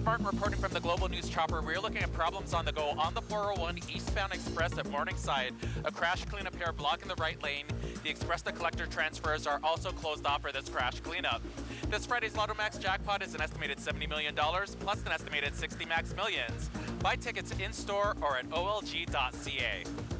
Martin reporting from the Global News Chopper. We're looking at problems on the go on the 401 eastbound express at Morningside. A crash cleanup here blocking the right lane. The express to collector transfers are also closed off for this crash cleanup. This Friday's Lotto Max jackpot is an estimated $70 million, plus an estimated 60 Max Millions. Buy tickets in-store or at olg.ca.